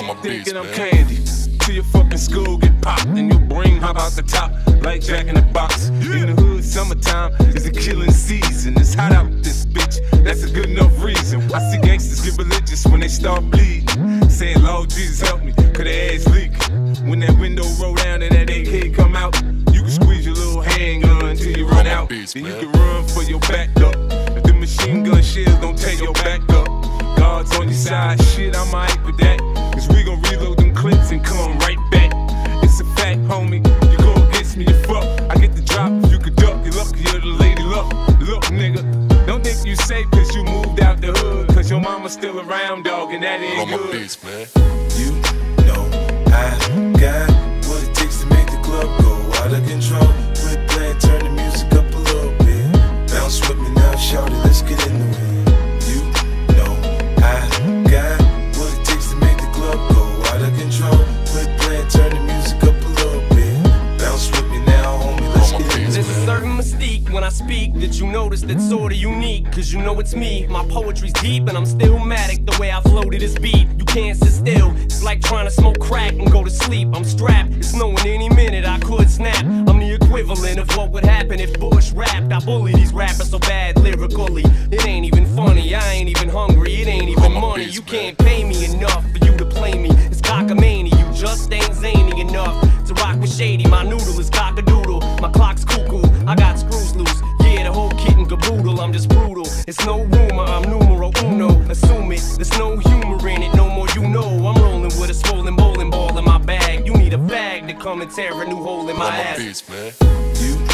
my beats, thinking I'm man. candy. Till your fucking skull get popped and your brain hop out the top like Jack in the Box. In the hood, summertime is a killing season. It's hot out this bitch, that's a good enough reason. I see gangsters get religious when they start bleeding, saying, Lord Jesus help me, cause their ass leaking. When that window roll down and that AK come out, you can squeeze your little handgun until you run out. Beats, then you man. can run for your backup. If the machine gun shells don't take your back up, God's on your side, shit, I'm alright with that. Cause we gon' reload them clips and come right back. It's a fact, homie, you go against me, you fuck. I get the drop if you could duck, you luckier the lady luck. Look, nigga, don't think you safe cause you moved out the hood. Cause your mama's still around, dog, and that ain't On my good. beats, man. You know I got what it takes to make the club go out of control. Quit playing, turn the music up a little bit. Bounce with me now, shout it, let's get in the wind. You know I got what it takes to make the club go out of control. Quit playing, turn the music up a little bit. Bounce with me now, homie, let's get in the There's a wind. certain mystique when I speak that you notice that's sorta unique. Cause you know it's me, my poetry's deep and I'm still matic the way I flow to this beat. You can't sit still, it's like trying to smoke crack and go to sleep. I'm strapped, it's knowing any minute I could snap. I'm the equivalent of what would happen if Bush rapped. I bully these rappers so bad lyrically, it ain't even funny, I ain't even hungry, it ain't even money. You can't pay me enough for you to play me. It's cockamamie, you just ain't zany enough to rock with Shady. My noodle is cockadoodle, my clock's cuckoo, I got screws loose. Yeah, the whole kit and caboodle, I'm just brutal. It's no rumor, I'm numero uno. Assume it, there's no humor in it, no more you know. I'm rolling with a swollen bowling ball in my bag. You need a bag to come and tear a new hole in my On my ass. beats, man. You